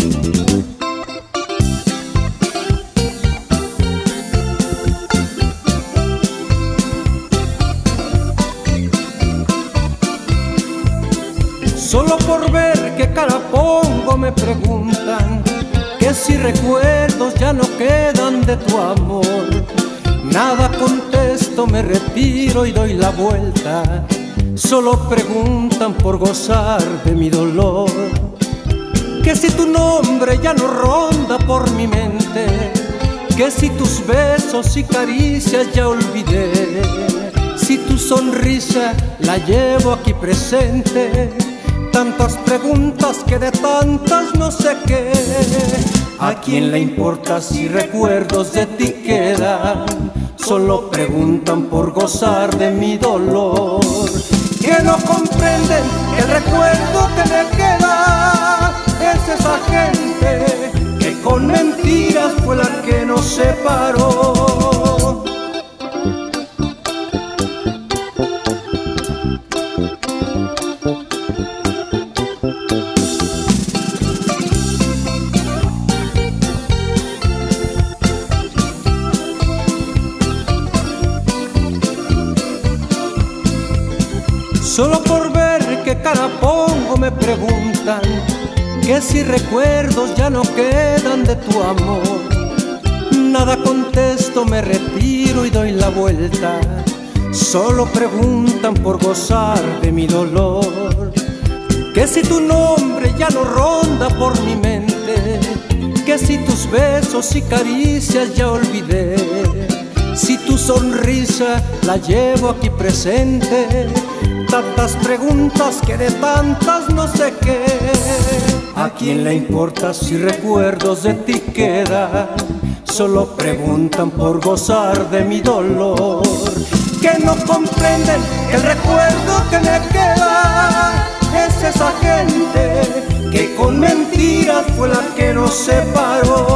Solo por ver qué cara pongo me preguntan que si recuerdos ya no quedan de tu amor. Nada contesto, me retiro y doy la vuelta. Solo preguntan por gozar de mi dolor. Que si tu nombre ya no ronda por mi mente, que si tus besos y caricias ya olvidé, si tu sonrisa la llevo aquí presente. Tantas preguntas que de tantas no sé qué. ¿A quién le importa si recuerdos de ti quedan? Solo preguntan por gozar de mi dolor. Que no comprenden que el recuerdo que me queda es esa gente que con mentiras fue la que nos separó. Solo por ver qué cara pongo me preguntan que si recuerdos ya no quedan de tu amor. Nada contesto, me retiro y doy la vuelta. Solo preguntan por gozar de mi dolor. Que si tu nombre ya no ronda por mi mente, que si tus besos y caricias ya olvidé, si tu sonrisa la llevo aquí presente. Tantas preguntas que de tantas no sé qué. ¿A quién le importa si recuerdos de ti quedan? Solo preguntan por gozar de mi dolor. Que no comprenden que el recuerdo que me queda es esa gente que con mentiras fue la que nos separó.